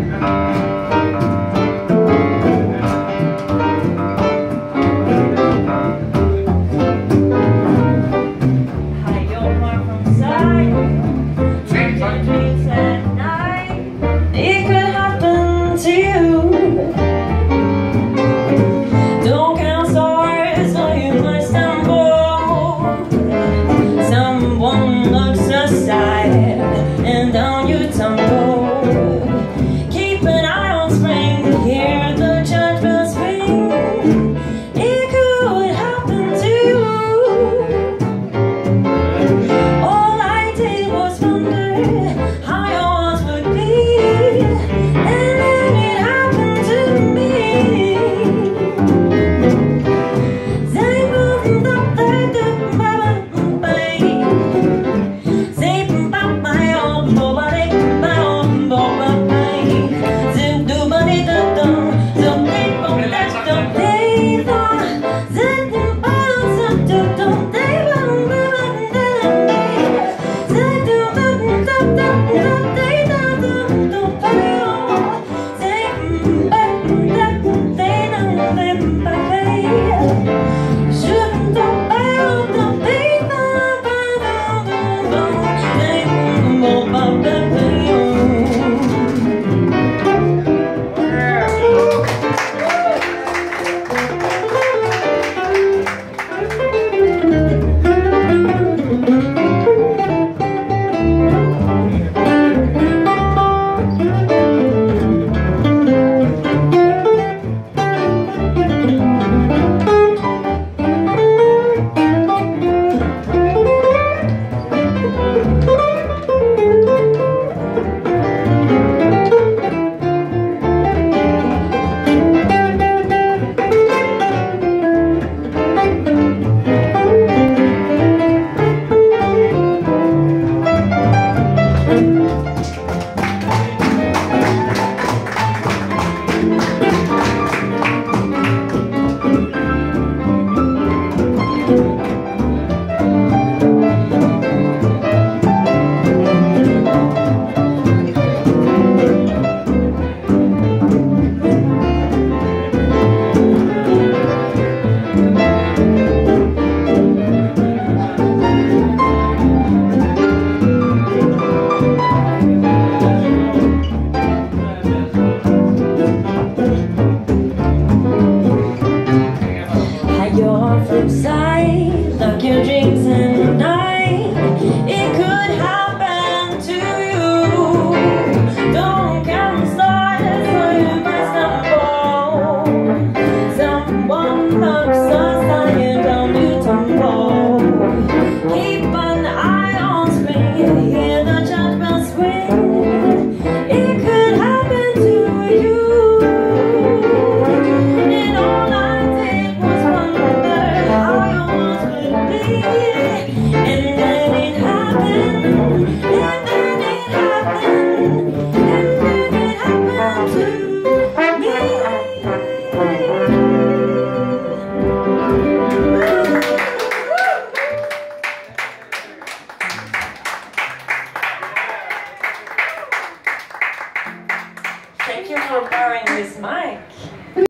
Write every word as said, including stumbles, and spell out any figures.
And down you tumble. Keep an eye on spring to hear the church bells ring. It could happen to you. All I did was wonder how yours would be, and then it happened to me. Say boom up there, do baba bay. Say side, lock your drinks and night. It could happen to you. Don't count stars or you might stumble. Someone knocks us lying down, you tumble. Keep an eye on spring, hear the church bells swing. It could happen to you. And all I did was wonder how yours would be.